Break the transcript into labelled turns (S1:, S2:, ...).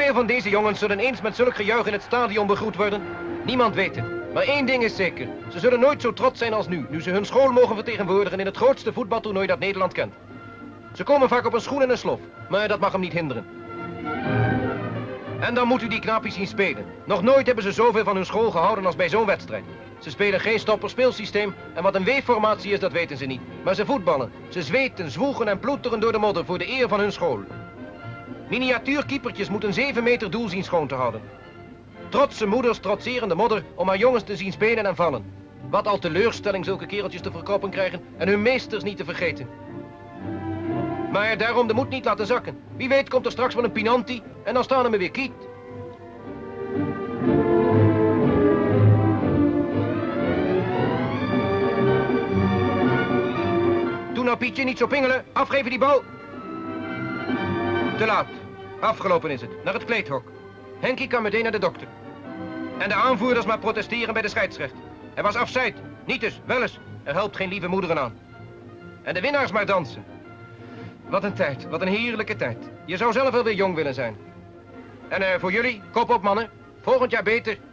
S1: Hoeveel van deze jongens zullen eens met zulk gejuich in het stadion begroet worden? Niemand weet het. Maar één ding is zeker. Ze zullen nooit zo trots zijn als nu ze hun school mogen vertegenwoordigen in het grootste voetbaltoernooi dat Nederland kent. Ze komen vaak op een schoen en een slof, maar dat mag hem niet hinderen. En dan moet u die knaapjes zien spelen. Nog nooit hebben ze zoveel van hun school gehouden als bij zo'n wedstrijd. Ze spelen geen stopperspeelsysteem en wat een weefformatie is, dat weten ze niet. Maar ze voetballen. Ze zweten, zwoegen en ploeteren door de modder voor de eer van hun school. Miniatuurkeepertjes moeten 7 meter doel zien schoon te houden. Trotse moeders trotseren de modder om haar jongens te zien spelen en vallen. Wat al teleurstelling zulke kereltjes te verkopen krijgen en hun meesters niet te vergeten. Maar daarom de moed niet laten zakken. Wie weet komt er straks wel een Pinanti en dan staan we weer kiet. Doe nou Pietje, niet zo pingelen. Afgeven die bal. Te laat. Afgelopen is het. Naar het kleedhok. Henkie kan meteen naar de dokter. En de aanvoerders maar protesteren bij de scheidsrechter. Er was afzijd. Niet dus, wel eens. Er helpt geen lieve moederen aan. En de winnaars maar dansen. Wat een tijd, wat een heerlijke tijd. Je zou zelf wel weer jong willen zijn. En voor jullie, kop op mannen. Volgend jaar beter.